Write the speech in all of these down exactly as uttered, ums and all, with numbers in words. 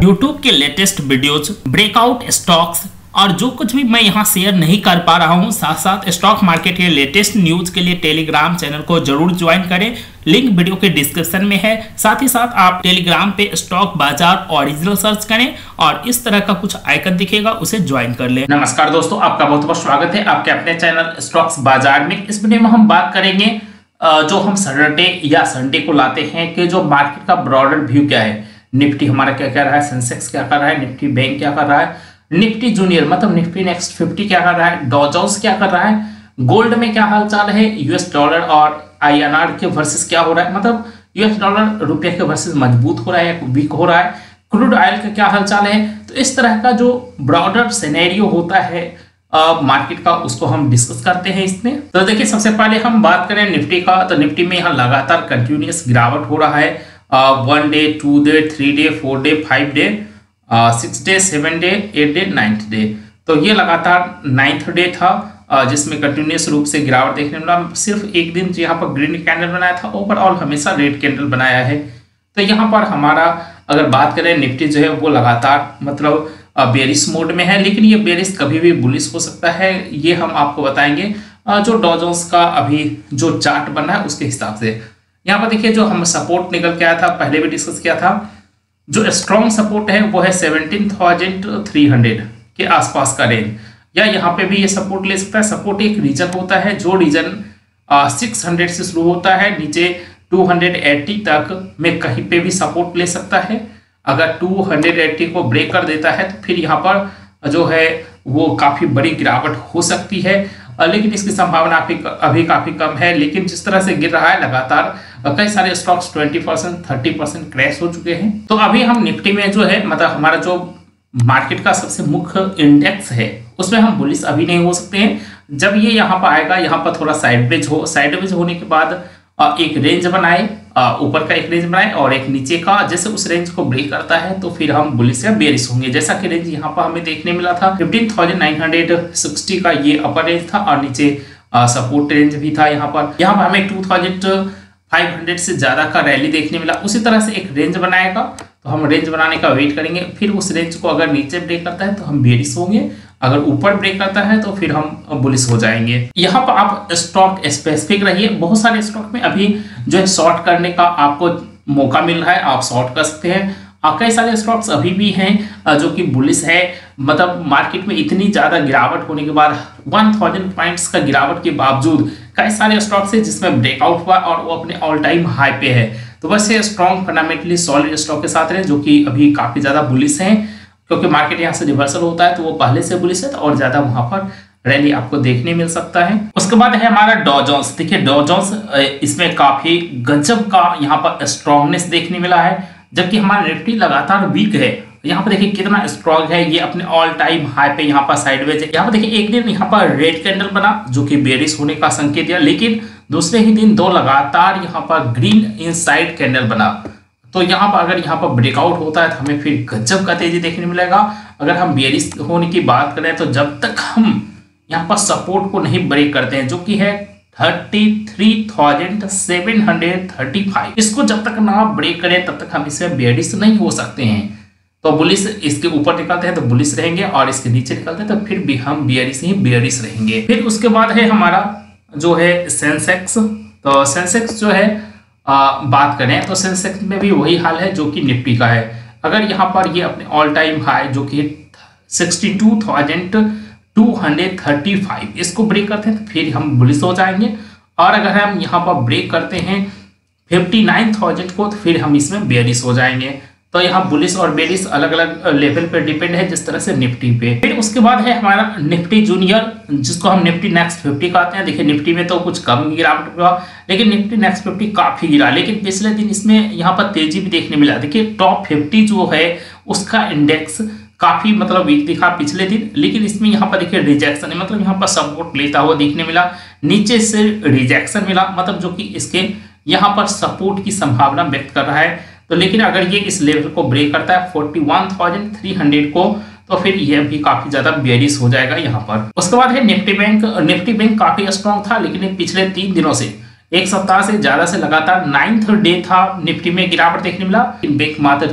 YouTube के latest videos, breakout stocks और जो कुछ भी मैं यहाँ शेयर नहीं कर पा रहा हूँ, साथ साथ स्टॉक मार्केट के लेटेस्ट न्यूज के लिए टेलीग्राम चैनल को जरूर ज्वाइन करें। लिंक वीडियो के डिस्क्रिप्शन में है। साथ ही साथ आप टेलीग्राम पे स्टॉक बाजार ओरिजिनल सर्च करें और इस तरह का कुछ आइकन दिखेगा, उसे ज्वाइन कर लें। नमस्कार दोस्तों, आपका बहुत बहुत स्वागत है आपके अपने चैनल स्टॉक्स बाजार में। इस वीडियो में हम बात करेंगे जो हम सैटरडे या संडे को लाते हैं कि जो मार्केट का ब्रॉडर व्यू क्या है। निफ्टी हमारा क्या कर रहा है, सेंसेक्स क्या कर रहा है, निफ्टी बैंक क्या कर रहा है, निफ्टी जूनियर मतलब निफ्टी नेक्स्ट फिफ्टी क्या कर रहा है, डॉ जोन्स क्या कर रहा है, गोल्ड में क्या हालचाल है, यूएस डॉलर और आईएनआर के वर्सेस क्या हो रहा है, मतलब यूएस डॉलर रुपये के वर्सेस मजबूत हो रहा है या वीक हो रहा है, क्रूड ऑयल का क्या हालचाल है। तो इस तरह का जो ब्रॉडर सिनेरियो होता है मार्केट uh, का, उसको हम डिस्कस करते हैं इसमें। तो देखिए, सबसे पहले हम बात करें निफ्टी का, तो निफ्टी में यहाँ लगातार कंटिन्यूअस गिरावट हो रहा है। One day, two day, three day, four day, five day, six day, seven day, eight day, ninth day. तो ये लगातार नाइन्थ डे था uh, जिसमें कंटिन्यूअस रूप से गिरावट देखने मिला। सिर्फ एक दिन यहाँ पर ग्रीन कैंडल बनाया था, ओवरऑल हमेशा रेड कैंडल बनाया है। तो यहाँ पर हमारा अगर बात करें, निफ्टी जो है वो लगातार मतलब बेरिश मोड में है, लेकिन ये बेरिश कभी भी बुलिश हो सकता है, ये हम आपको बताएंगे जो डॉ जोन्स का अभी जो चार्ट बना है उसके हिसाब से। यहाँ पर देखिए, जो हम सपोर्ट निकल के आया था, पहले भी डिस्कस किया था, जो स्ट्रॉन्ग सपोर्ट है वो है सेवनटीन थाउजेंड थ्री हंड्रेड के आसपास का रेंज, या यहाँ पे भी ये सपोर्ट ले सकता है। सपोर्ट एक रीजन होता है, जो रीजन सिक्स हंड्रेड से शुरू होता है, नीचे टू एटी तक में कहीं पे भी सपोर्ट ले सकता है। अगर टू एटी को ब्रेक कर देता है तो फिर यहाँ पर जो है वो काफी बड़ी गिरावट हो सकती है, लेकिन इसकी संभावना अभी अभी काफी कम है। लेकिन जिस तरह से गिर रहा है लगातार, कई सारे stocks twenty percent thirty percent crash हो चुके हैं। तो अभी हम निफ्टी में जो है मतलब हमारा जो मार्केट का सबसे मुख्य इंडेक्स है उसमें हम बुलिश अभी नहीं हो सकते हैं। जब ये यहाँ पर आएगा, यहाँ पर थोड़ा साइडवेज हो, साइडवेज होने के बाद एक रेंज बनाए, ऊपर का एक रेंज बनाए और एक नीचे का, जैसे उस रेंज को ब्रेक करता है तो फिर हम बुलिश या बेरिश होंगे। जैसा कि रेंज यहाँ पर हमें देखने मिला था, fifteen thousand nine hundred sixty का ये अपर रेंज था और नीचे सपोर्ट रेंज भी था। यहाँ पर यहाँ पर हमें टू थाउजेंड फाइव हंड्रेड से ज्यादा का रैली देखने मिला। उसी तरह से एक रेंज बनाएगा, तो हम रेंज बनाने का वेट करेंगे। फिर उस रेंज को अगर नीचे ब्रेक करता है तो हम बेरिश होंगे, अगर ऊपर ब्रेक करता है तो फिर हम बुलिश हो जाएंगे। यहाँ पर आप स्टॉक स्पेसिफिक रहिए। बहुत सारे स्टॉक में अभी जो है शॉर्ट करने का आपको मौका मिल रहा है, आप शॉर्ट कर सकते हैं। कई सारे स्टॉक्स अभी भी हैं जो कि बुलिश है, मतलब मार्केट में इतनी ज्यादा गिरावट होने के बाद, वन थाउजेंड पॉइंट्स का गिरावट के बावजूद कई सारे स्टॉक्स है जिसमें ब्रेकआउट हुआ और वो अपने ऑल टाइम हाई पे है। तो बस ये स्ट्रॉन्ग फंडामेंटली सॉलिड स्टॉक के साथ रहे जो कि अभी काफी ज्यादा बुलिश हैं, क्योंकि मार्केट यहाँ से रिवर्सल होता है तो वो पहले से बुलिश है तो और ज्यादा वहां पर रैली आपको देखने मिल सकता है। उसके बाद है हमारा डॉ जोन्स। देखिए, डॉ जोन्स इसमें काफी गजब का यहाँ पर स्ट्रॉन्गनेस देखने मिला है, जबकि हमारा निफ्टी लगातार वीक है। यहाँ पर देखिए कितना स्ट्रॉन्ग है, ये अपने ऑल टाइम हाई पे यहाँ पर साइडवेज है। यहाँ पर देखिए एक दिन यहाँ पर रेड कैंडल बना जो कि बेरिश होने का संकेत दिया, लेकिन दूसरे ही दिन दो लगातार यहाँ पर ग्रीन इनसाइड कैंडल बना। तो यहाँ पर अगर यहाँ पर ब्रेकआउट होता है तो हमें फिर गजब का तेजी देखने मिलेगा। अगर हम बेरिश होने की बात करें तो जब तक हम यहाँ पर सपोर्ट को नहीं ब्रेक करते हैं, जो कि है thirty three thousand seven hundred thirty five, इसको जब तक ना ब्रेक करें तब तक हम इसमें बेरिश नहीं हो सकते हैं। तो बुलिश इसके ऊपर निकलते हैं तो बुलिश रहेंगे और इसके नीचे निकलते हैं तो फिर भी हम बेरिश ही बेरिश रहेंगे। फिर उसके बाद है हमारा जो है सेंसेक्स। तो सेंसेक्स जो है आ, बात करें तो सेंसेक्स में भी वही हाल है जो कि निफ्टी का है। अगर यहाँ पर ये अपने ऑल टाइम हाई जो कि sixty two thousand two hundred thirty five इसको ब्रेक करते हैं तो फिर हम बुलिश हो जाएंगे, और अगर हम यहाँ पर ब्रेक करते हैं फिफ्टी नाइन थाउजेंड को तो फिर हम इसमें बेरिश हो जाएंगे। तो यहाँ बुलिश और बेरिश अलग अलग लेवल पे डिपेंड है, जिस तरह से निफ्टी पे। फिर उसके बाद है हमारा निफ्टी जूनियर, जिसको हम निफ्टी नेक्स्ट फिफ्टी कहते हैं। देखिए, निफ्टी में तो कुछ कम गिरावट हुआ, लेकिन निफ्टी नेक्स्ट फिफ्टी काफी गिरा, लेकिन पिछले दिन इसमें यहाँ पर तेजी भी देखने मिला। देखिए, टॉप फिफ्टी जो है उसका इंडेक्स काफी मतलब वीक दिखा पिछले दिन, लेकिन इसमें यहाँ पर देखिए रिजेक्शन है, मतलब यहाँ पर सपोर्ट लेता हुआ देखने मिला, नीचे से रिजेक्शन मिला, मतलब जो कि इसके यहाँ पर सपोर्ट की संभावना व्यक्त कर रहा है। तो लेकिन अगर ये इस लेवल को ब्रेक करता है forty one thousand three hundred को, तो फिर यह भी काफी ज्यादा बेरिश हो जाएगा यहाँ पर। उसके बाद है निफ्टी बैंक। निफ्टी बैंक काफी स्ट्रॉन्ग था, लेकिन पिछले तीन दिनों से, एक सप्ताह से ज्यादा से लगातार नाइन्थ डे था, निफ्टी में गिरावट देखने मिला। बैंक मात्र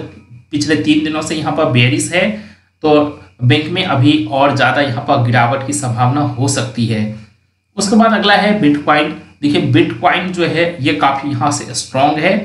पिछले तीन दिनों से यहाँ पर बेरिश है, तो बैंक में अभी और ज़्यादा यहाँ पर गिरावट की संभावना हो सकती है। उसके बाद अगला है बिटकॉइन। देखिए बिटकॉइन जो है ये काफ़ी यहाँ से स्ट्रॉन्ग है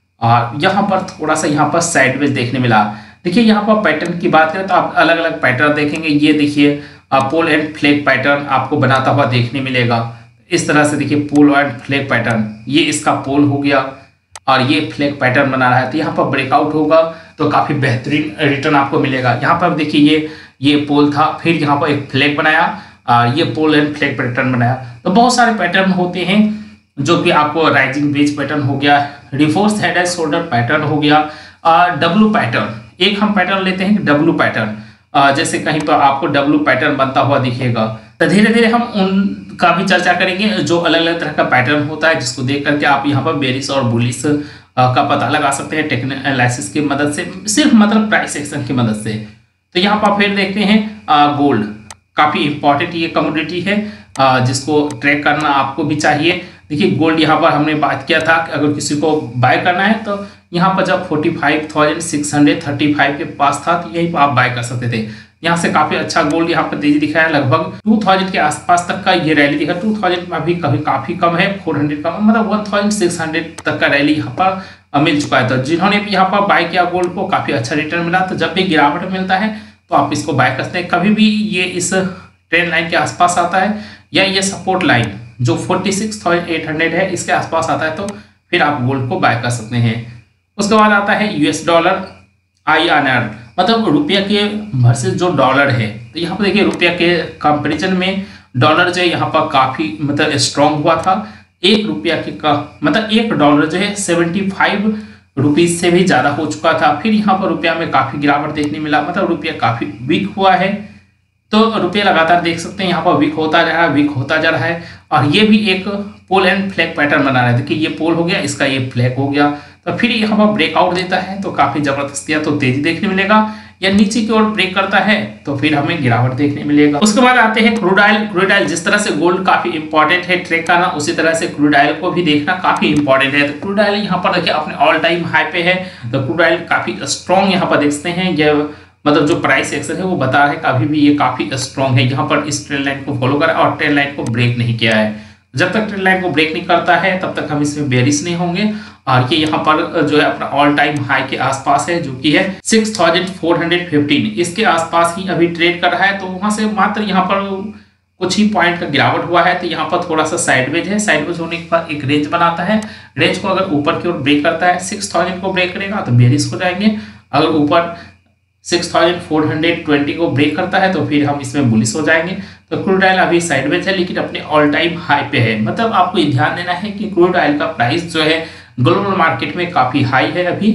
और यहाँ पर थोड़ा सा यहाँ पर साइडवेज देखने मिला। देखिए यहाँ पर पैटर्न की बात करें तो आप अलग अलग पैटर्न देखेंगे। ये देखिए पोल एंड फ्लैग पैटर्न आपको बनाता हुआ देखने मिलेगा। इस तरह से देखिए पोल एंड फ्लैग पैटर्न, ये इसका पोल हो गया और ये फ्लैग पैटर्न बना रहा है। तो यहाँ पर ब्रेकआउट होगा तो काफ़ी बेहतरीन रिटर्न आपको मिलेगा। यहाँ पर देखिए ये ये पोल था, फिर यहाँ पर एक फ्लैग बनाया और ये पोल एंड फ्लैग पैटर्न बनाया। तो बहुत सारे पैटर्न होते हैं जो कि आपको राइजिंग वेज पैटर्न हो गया, reverse head and shoulder pattern हो गया, डब्लू पैटर्न। एक हम पैटर्न लेते हैं डब्लू पैटर्न, जैसे कहीं पर आपको डब्लू पैटर्न बनता हुआ दिखेगा। तो धीरे धीरे हम उनका भी चर्चा करेंगे जो अलग अलग तरह का पैटर्न होता है, जिसको देख करके आप यहाँ पर बेरिश और बुलिश का पता लगा सकते हैं टेक्निकल एनालिसिस की मदद से, सिर्फ मतलब प्राइस एक्शन की मदद से। तो यहाँ पर फिर देखते हैं गोल्ड, काफ़ी इंपॉर्टेंट ये कमोडिटी है जिसको ट्रैक करना आपको भी चाहिए। देखिए गोल्ड यहाँ पर हमने बात किया था कि अगर किसी को बाय करना है तो यहाँ पर जब forty five thousand six hundred thirty five के पास था तो यहीं पर आप बाय कर सकते थे। यहाँ से काफी अच्छा गोल्ड यहाँ पर तेजी दिखाया, लगभग टू थाउजेंड के आसपास तक का ये रैली दिखा। टू थाउजेंड में अभी कभी काफी कम है, फोर हंड्रेड का मतलब वन थाउजेंड सिक्स हंड्रेड तक का रैली यहाँ पर मिल चुका है। तो जिन्होंने भी यहाँ पर बाय किया गोल्ड को काफी अच्छा रिटर्न मिला। तो जब भी गिरावट मिलता है तो आप इसको बाय करते हैं। कभी भी ये इस ट्रेंड लाइन के आसपास आता है या ये सपोर्ट लाइन जो forty six thousand eight hundred है इसके आसपास आता है तो फिर आप गोल्ड को बाय कर सकते हैं। उसके बाद आता है US dollar I N R, मतलब रुपया के वर्सेस जो डॉलर है। तो यहाँ पर देखिए रुपया के कंपैरिजन में डॉलर जो है यहाँ पर काफी मतलब स्ट्रॉन्ग हुआ था। एक रुपया के का मतलब एक डॉलर जो है सेवेंटी फाइव रुपीज से भी ज्यादा हो चुका था। फिर यहाँ पर रुपया में काफी गिरावट देखने मिला, मतलब रुपया काफी वीक हुआ है। तो रुपया लगातार देख सकते हैं यहाँ पर वीक होता जा रहा है, वीक होता जा रहा है। और ये भी एक पोल एंड फ्लैग पैटर्न बना रहा है। देखिए ये पोल हो गया, इसका ये फ्लैग हो गया। तो फिर यहाँ पर ब्रेकआउट देता है तो काफी जबरदस्त या तो तेजी देखने मिलेगा, या नीचे की ओर ब्रेक करता है तो फिर हमें गिरावट देखने मिलेगा। उसके बाद आते हैं क्रूड ऑयल। क्रूड ऑयल जिस तरह से गोल्ड काफी इंपॉर्टेंट है ट्रेक करना, उसी तरह से क्रूड ऑयल को भी देखना काफी इंपॉर्टेंट है। तो क्रूड ऑयल यहाँ पर देखिए अपने ऑल टाइम हाई पे है। तो क्रूड ऑयल काफी स्ट्रॉन्ग यहाँ पर देखते हैं, ये मतलब जो प्राइस एक्शन है वो बता रहा है कि अभी भी ये काफी स्ट्रॉन्ग है। यहाँ पर इस ट्रेंड लाइन को फॉलो करा और ट्रेंड लाइन को ब्रेक नहीं किया है। जब तक ट्रेंड लाइन को ब्रेक नहीं करता है तब तक हम इसमें बेरिश नहीं होंगे। और ये यहाँ पर जो है अपना ऑल टाइम हाई के आसपास है, जो कि है six thousand four hundred fifteen, इसके आसपास ही अभी ट्रेड कर रहा है। तो वहां से मात्र यहाँ पर कुछ ही पॉइंट का गिरावट हुआ है। तो यहाँ पर थोड़ा सा साइडवेज है, साइडवेज होने के बाद एक रेंज बनाता है। रेंज को अगर ऊपर की ओर ब्रेक करता है, सिक्स थाउजेंड को ब्रेक करेगा तो बेरिश हो जाएंगे। अगर ऊपर six thousand four hundred twenty को ब्रेक करता है तो फिर हम इसमें बुलिश हो जाएंगे। तो क्रूड ऑयल अभी साइडवेज है लेकिन अपने ऑल टाइम हाई पे है। मतलब आपको ये ध्यान देना है कि क्रूड ऑयल का प्राइस जो है ग्लोबल मार्केट में काफी हाई है अभी।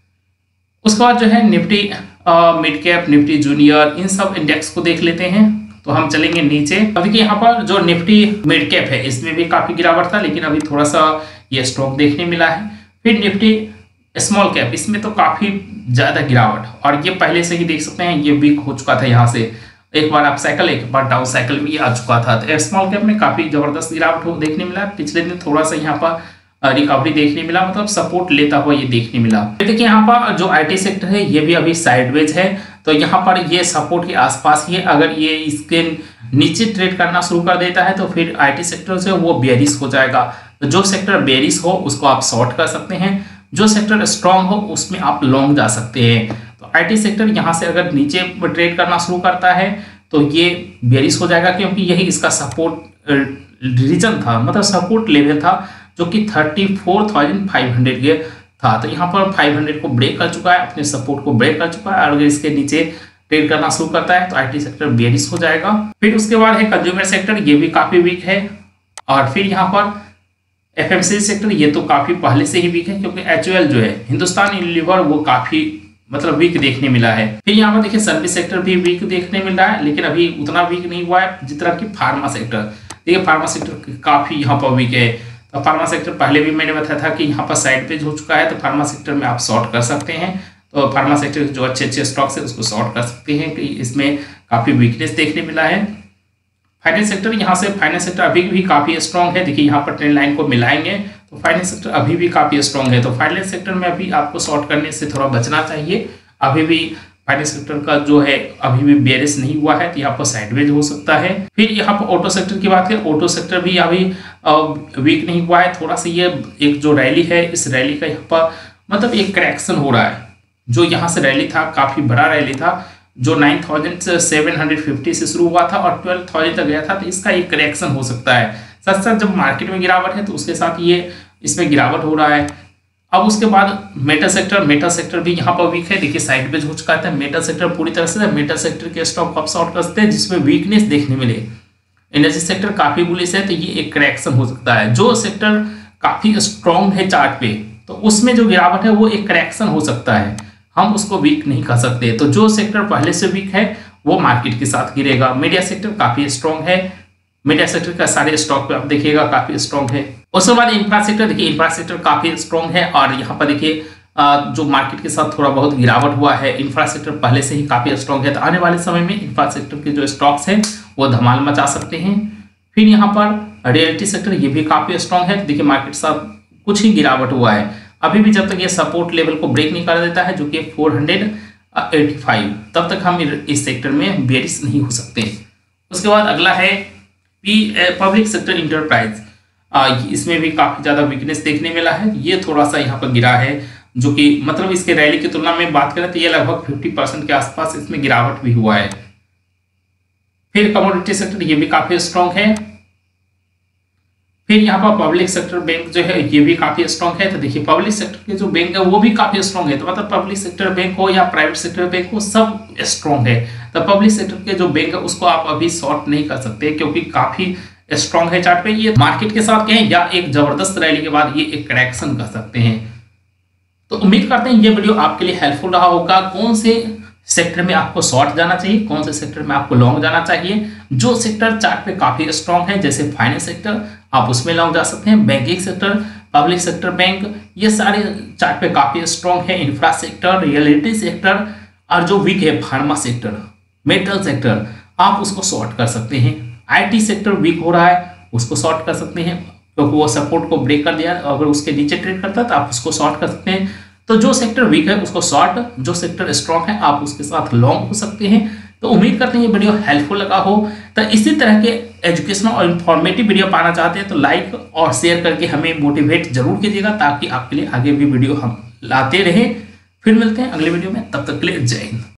उसके बाद जो है Nifty mid cap, Nifty junior, इन सब इंडेक्स को देख लेते हैं। तो हम चलेंगे नीचे। अब देखिए यहाँ पर जो निफ्टी मिड कैप है इसमें भी काफी गिरावट था, लेकिन अभी थोड़ा सा ये स्ट्रॉन्ग देखने मिला है। फिर निफ्टी स्मॉल कैप, इसमें तो काफी ज्यादा गिरावट, और ये पहले से ही देख सकते हैं ये वीक हो चुका था। यहाँ से एक बार अप साइकिल, एक बार डाउन साइकिल भी आ चुका था। तो स्मॉल कैप में काफी जबरदस्त गिरावट देखने मिला। पिछले दिन थोड़ा सा यहाँ पर रिकवरी देखने मिला, मतलब सपोर्ट लेता हुआ ये देखने मिला। देखिए यहाँ पर जो आईटी सेक्टर है ये भी अभी साइडवेज है। तो यहाँ पर ये सपोर्ट के आसपास ही है। अगर ये इसके नीचे ट्रेड करना शुरू कर देता है तो फिर आईटी सेक्टर से वो बेरिश हो जाएगा। तो जो सेक्टर बेरिश हो उसको आप शॉर्ट कर सकते हैं, जो सेक्टर स्ट्रांग हो उसमें आप लॉन्ग जा सकते हैं। तो आईटी सेक्टर यहाँ से अगर नीचे ट्रेड करना शुरू करता है तो ये बेरिश हो जाएगा, क्योंकि यही इसका सपोर्ट रीजन था, मतलब सपोर्ट लेवल था जो कि thirty four thousand five hundred के था। तो यहाँ पर फाइव हंड्रेड को ब्रेक कर चुका है, अपने सपोर्ट को ब्रेक कर चुका है। और अगर इसके नीचे ट्रेड करना शुरू करता है तो आईटी सेक्टर बेरिश हो जाएगा। फिर उसके बाद है कंज्यूमर सेक्टर, ये भी काफी वीक है। और फिर यहाँ पर एफएमसीजी सेक्टर, ये तो काफी पहले से ही वीक है, क्योंकि एचयूएल जो है हिंदुस्तान यूनिलीवर वो काफी मतलब वीक देखने मिला है। फिर यहाँ पर देखिए सर्विस सेक्टर भी वीक देखने मिल रहा है, लेकिन अभी उतना वीक नहीं हुआ है जितना कि फार्मा सेक्टर। देखिए फार्मा सेक्टर काफी यहाँ पर वीक है। तो फार्मा सेक्टर पहले भी मैंने बताया था कि यहाँ पर साइड पेज हो चुका है, तो फार्मा सेक्टर में आप शॉर्ट कर सकते हैं। तो फार्मा सेक्टर जो अच्छे अच्छे स्टॉक्स है उसको शॉर्ट कर सकते हैं कि इसमें काफी वीकनेस देखने मिला है। फाइनेंस सेक्टर, यहाँ से फाइनेंस सेक्टर अभी भी काफी स्ट्रॉन्ग है। देखिए यहाँ पर ट्रेंड लाइन को मिलाएंगे तो फाइनेंस सेक्टर अभी भी काफी स्ट्रॉन्ग है। तो फाइनेंस सेक्टर में अभी आपको शॉर्ट करने से थोड़ा बचना चाहिए। अभी भी फाइनेंस सेक्टर का जो है अभी भी बेरिश नहीं हुआ है, तो यहाँ पर साइडवेज हो सकता है। फिर यहाँ पर ऑटो सेक्टर की बात करें, ऑटो सेक्टर भी अभी वीक नहीं हुआ है, थोड़ा सा ये एक जो रैली है इस रैली का यहाँ पर मतलब एक करेक्शन हो रहा है। जो यहाँ से रैली था काफी बड़ा रैली था, जो nine thousand seven hundred fifty से शुरू हुआ था और ट्वेल्व थाउजेंड तक गया था, तो इसका एक करेक्शन हो सकता है। साथ साथ जब मार्केट में गिरावट है तो उसके साथ ये इसमें गिरावट हो रहा है। अब उसके बाद मेटल सेक्टर, मेटल सेक्टर भी यहाँ पर वीक है, देखिए साइडवेज हो चुका है। मेटल सेक्टर पूरी तरह से मेटल सेक्टर के स्टॉक अप शॉर्ट करते हैं जिसमें वीकनेस देखने मिले। एनर्जी सेक्टर काफी बुलिश है, तो ये एक करेक्शन हो सकता है। जो सेक्टर काफी स्ट्रॉन्ग है चार्ट पे, तो उसमें जो गिरावट है वो एक करेक्शन हो सकता है, हम उसको वीक नहीं कर सकते। तो जो सेक्टर पहले से वीक है वो मार्केट के साथ गिरेगा। मीडिया सेक्टर काफी स्ट्रॉन्ग है, मीडिया सेक्टर का सारे स्टॉक पे आप देखिएगा काफी स्ट्रॉन्ग है। उसके बाद इंफ्रा सेक्टर, देखिए इंफ्रा सेक्टर काफी स्ट्रॉन्ग है और यहाँ पर देखिए जो मार्केट के साथ थोड़ा बहुत गिरावट हुआ है। इंफ्रा सेक्टर पहले से ही काफी स्ट्रॉन्ग है, तो आने वाले समय में इंफ्रा सेक्टर के जो स्टॉक्स हैं वो धमाल मचा सकते हैं। फिर यहाँ पर रियलिटी सेक्टर ये भी काफी स्ट्रॉन्ग है, देखिए मार्केट के साथ कुछ ही गिरावट हुआ है। अभी भी जब तक ये सपोर्ट लेवल को ब्रेक नहीं कर देता है जो कि फोर हंड्रेड एटी फाइव, तब तक हम इस सेक्टर में बेरिश नहीं हो सकते। उसके बाद अगला है पब्लिक सेक्टर इंटरप्राइज, इसमें भी काफी ज्यादा वीकनेस देखने मिला है। ये थोड़ा सा यहाँ पर गिरा है, जो कि मतलब इसके रैली की तुलना में बात करें तो ये लगभग फिफ्टी परसेंट के आसपास इसमें गिरावट भी हुआ है। फिर कमोडिटी सेक्टर ये भी काफी स्ट्रॉन्ग है। फिर यहाँ पर पब्लिक सेक्टर बैंक जो है ये भी काफी स्ट्रॉन्ग है, तो देखिए पब्लिक सेक्टर के जो बैंक है वो भी काफी स्ट्रॉन्ग है। तो मतलब पब्लिक सेक्टर बैंक हो या प्राइवेट सेक्टर बैंक हो सब स्ट्रॉन्ग है। तो पब्लिक सेक्टर के जो बैंक है उसको आप अभी शॉर्ट नहीं कर सकते क्योंकि काफी स्ट्रॉन्ग है चार्ट पे। ये मार्केट के साथ कहें या एक जबरदस्त रैली के बाद ये एक करेक्शन कर सकते हैं। तो उम्मीद करते हैं ये वीडियो आपके लिए हेल्पफुल रहा होगा। कौन से सेक्टर में आपको शॉर्ट जाना चाहिए, कौन से सेक्टर में आपको लॉन्ग जाना चाहिए। जो सेक्टर चार्ट पे काफी स्ट्रॉन्ग है जैसे फाइनेंस सेक्टर, आप उसमें लॉन्ग जा सकते हैं। Banking sector, public sector bank, ये सारे चार्ट पे काफी स्ट्रॉन्ग है। इंफ्रा सेक्टर, रियलिटी सेक्टर और जो वीक है फार्मा सेक्टर, मेटल सेक्टर, आप उसको शॉर्ट कर सकते हैं। आईटी सेक्टर वीक हो रहा है, उसको शॉर्ट कर सकते हैं क्योंकि वो सपोर्ट को ब्रेक कर दिया, अगर उसके नीचे ट्रेड करता है तो आप उसको शॉर्ट कर सकते हैं। तो जो सेक्टर वीक है उसको शॉर्ट, जो सेक्टर स्ट्रॉन्ग है आप उसके साथ लॉन्ग हो सकते हैं। तो उम्मीद करते हैं ये वीडियो हेल्पफुल लगा हो। तो इसी तरह के एजुकेशनल और इन्फॉर्मेटिव वीडियो पाना चाहते हैं तो लाइक और शेयर करके हमें मोटिवेट जरूर कीजिएगा ताकि आपके लिए आगे भी वीडियो हम लाते रहें। फिर मिलते हैं अगले वीडियो में, तब तक के लिए जय हिंद।